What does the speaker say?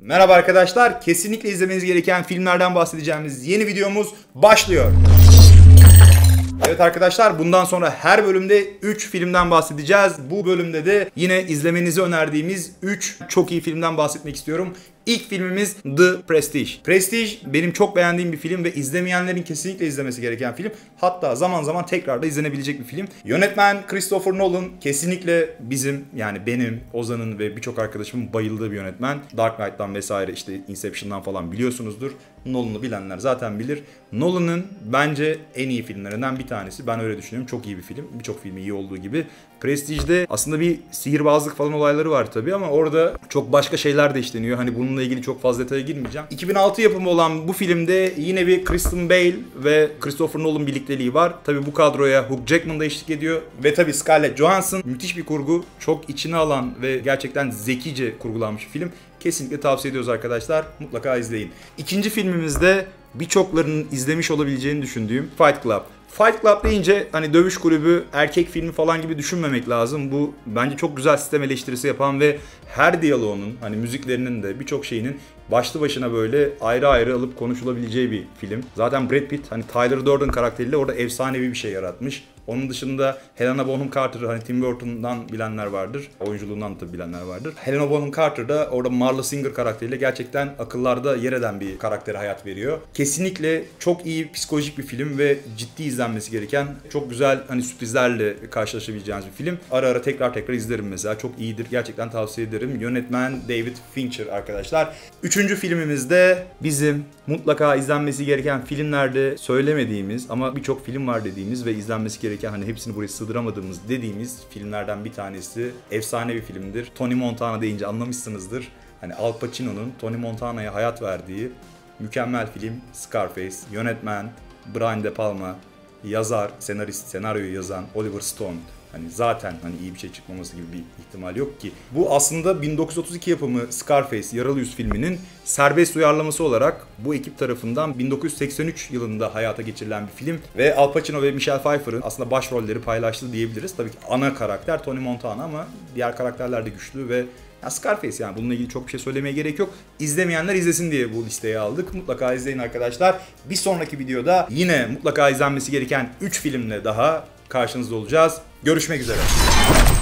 Merhaba arkadaşlar, kesinlikle izlemeniz gereken filmlerden bahsedeceğimiz yeni videomuz başlıyor. Evet arkadaşlar, bundan sonra her bölümde 3 filmden bahsedeceğiz. Bu bölümde de yine izlemenizi önerdiğimiz 3 çok iyi filmden bahsetmek istiyorum. İlk filmimiz The Prestige. Prestige benim çok beğendiğim bir film ve izlemeyenlerin kesinlikle izlemesi gereken film. Hatta zaman zaman tekrar da izlenebilecek bir film. Yönetmen Christopher Nolan kesinlikle bizim, yani benim, Ozan'ın ve birçok arkadaşımın bayıldığı bir yönetmen. Dark Knight'tan vesaire, işte Inception'dan falan biliyorsunuzdur. Nolan'ı bilenler zaten bilir. Nolan'ın bence en iyi filmlerinden bir tanesi. Ben öyle düşünüyorum. Çok iyi bir film. Birçok filmi iyi olduğu gibi. Prestige'de aslında bir sihirbazlık falan olayları var tabii ama orada çok başka şeyler de işleniyor. Hani bununla ilgili çok fazla detaya girmeyeceğim. 2006 yapımı olan bu filmde yine bir Christian Bale ve Christopher Nolan birlikteliği var. Tabii bu kadroya Hugh Jackman da eşlik ediyor. Ve tabii Scarlett Johansson. Müthiş bir kurgu. Çok içine alan ve gerçekten zekice kurgulanmış bir film. Kesinlikle tavsiye ediyoruz arkadaşlar. Mutlaka izleyin. İkinci filmimizde birçoklarının izlemiş olabileceğini düşündüğüm Fight Club. Fight Club deyince hani dövüş kulübü, erkek filmi falan gibi düşünmemek lazım. Bu bence çok güzel sistem eleştirisi yapan ve her diyaloğunun, hani müziklerinin de birçok şeyinin başlı başına böyle ayrı ayrı alıp konuşulabileceği bir film. Zaten Brad Pitt hani Tyler Durden karakteriyle orada efsanevi bir şey yaratmış. Onun dışında Helena Bonham Carter'ı hani Tim Burton'dan bilenler vardır. Oyunculuğundan da bilenler vardır. Helena Bonham Carter da orada Marla Singer karakteriyle gerçekten akıllarda yer eden bir karaktere hayat veriyor. Kesinlikle çok iyi psikolojik bir film ve ciddi izlenmesi gereken, çok güzel hani sürprizlerle karşılaşabileceğiniz bir film. Ara ara tekrar izlerim mesela. Çok iyidir. Gerçekten tavsiye ederim. Yönetmen David Fincher arkadaşlar. Üçüncü filmimizde bizim mutlaka izlenmesi gereken filmlerde söylemediğimiz ama birçok film var dediğimiz ve izlenmesi gereken, hani hepsini buraya sığdıramadığımız dediğimiz filmlerden bir tanesi. Efsane bir filmdir. Tony Montana deyince anlamışsınızdır. Hani Al Pacino'nun Tony Montana'ya hayat verdiği mükemmel film Scarface. Yönetmen Brian De Palma, yazar, senarist, senaryoyu yazan Oliver Stone. Hani zaten hani iyi bir şey çıkmaması gibi bir ihtimal yok ki. Bu aslında 1932 yapımı Scarface, Yaralı Yüz filminin serbest uyarlaması olarak bu ekip tarafından 1983 yılında hayata geçirilen bir film. Ve Al Pacino ve Michelle Pfeiffer'ın aslında başrolleri paylaştığı diyebiliriz. Tabii ki ana karakter Tony Montana ama diğer karakterler de güçlü ve Scarface, yani bununla ilgili çok bir şey söylemeye gerek yok. İzlemeyenler izlesin diye bu listeye aldık. Mutlaka izleyin arkadaşlar. Bir sonraki videoda yine mutlaka izlenmesi gereken 3 filmle daha karşınızda olacağız. Görüşmek üzere.